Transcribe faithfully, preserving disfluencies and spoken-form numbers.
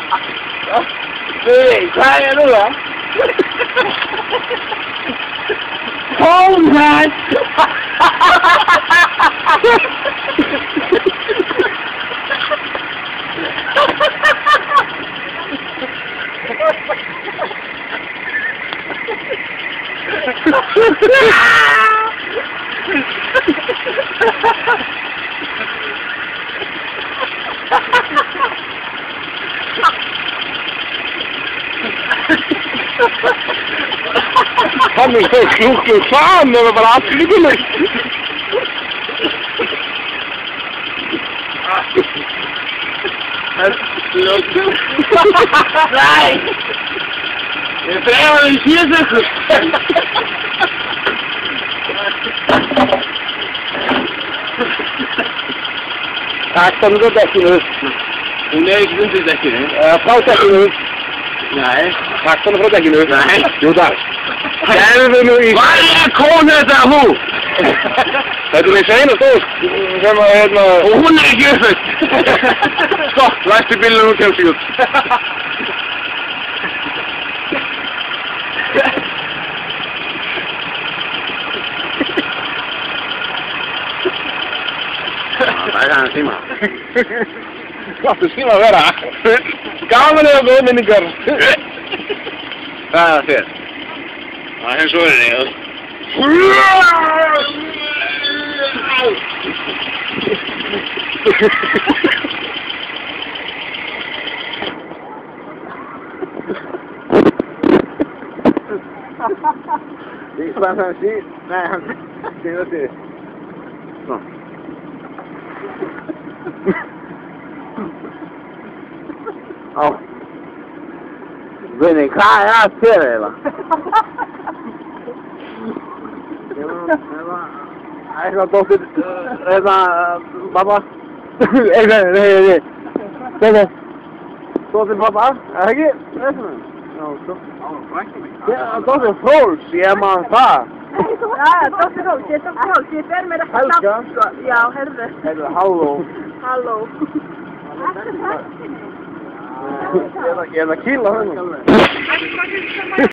Nei, hvað er núna? Tónhætt! Hann er svo sjúklu sam, það var bara allt líkulegt. Nei! Ég þreifa það í síðan sekund. Takk það nú á dekkinu. Hún er ekki undir dekkinu. Frá dekkinu. Nei. Takk það nú frá dekkinu. Nei. Jú takk. Gerðu nú í... Hvað er konu þetta hú? Þetta er eins eina stóð sem að hérna... Og hún er ekki uppvöld. Stopp, læstu bílunum og kemst í út. Það er hann síma. Láttu síma vera. Gaman eða góð minningar. Það er þér. Það er eins og verið. Isso vai assim, né? Tem você. Não. Ó. Vem cá, é a cera ela. Aí já tô se essa baba. Ei, ei, ei, ei. Pega. Tô se baba. Aqui. Não, tô. Ja, dat is Frols, jij man vaar. Ja, dat is Frols, je is toch Frols, je bent met een Helga? Ja, Helga. Helga, hallo. Hallo. Je hebt een kilo, hè?